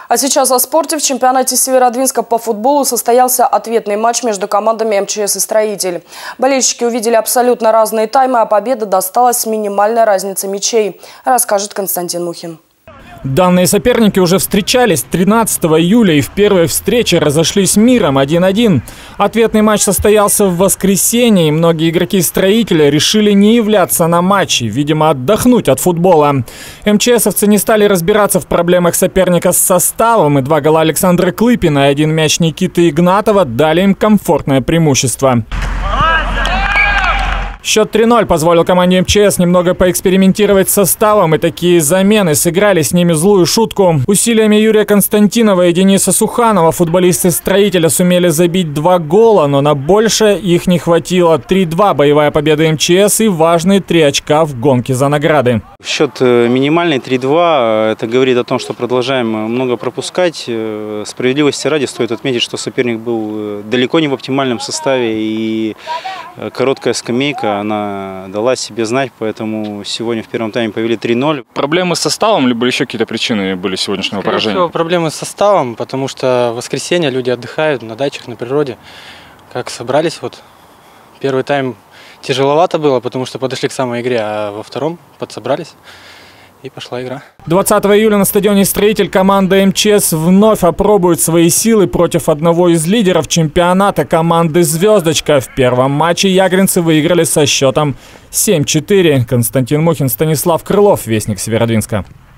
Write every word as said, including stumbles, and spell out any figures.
А сейчас о спорте. В чемпионате Северодвинска по футболу состоялся ответный матч между командами эм че эс и «Строитель». Болельщики увидели абсолютно разные таймы, а победа досталась с минимальной разницей мячей, расскажет Константин Мухин. Данные соперники уже встречались тринадцатого июля и в первой встрече разошлись миром один один. Ответный матч состоялся в воскресенье, и многие игроки «Строителя» решили не являться на матче, видимо, отдохнуть от футбола. эм че эсовцы не стали разбираться в проблемах соперника с составом, и два гола Александра Клыпина и один мяч Никиты Игнатова дали им комфортное преимущество. Счет три ноль позволил команде эм че эс немного поэкспериментировать с составом, и такие замены сыграли с ними злую шутку. Усилиями Юрия Константинова и Дениса Суханова футболисты «Строителя» сумели забить два гола, но на больше их не хватило. три два боевая победа эм че эс и важные три очка в гонке за награды. Счет минимальный три два. Это говорит о том, что продолжаем много пропускать. Справедливости ради стоит отметить, что соперник был далеко не в оптимальном составе, и короткая скамейка она дала себе знать, поэтому сегодня в первом тайме повели три ноль. Проблемы с составом, либо еще какие-то причины были сегодняшнего Скорее поражения? всего, проблемы с составом, потому что в воскресенье люди отдыхают на дачах, на природе. Как собрались, вот первый тайм тяжеловато было, потому что подошли к самой игре, а во втором подсобрались. И пошла игра. двадцатого июля на стадионе «Строитель» команда эм че эс вновь опробует свои силы против одного из лидеров чемпионата, команды «Звездочка». В первом матче ягринцы выиграли со счетом семь четыре. Константин Мухин, Станислав Крылов, Вестник Северодвинска.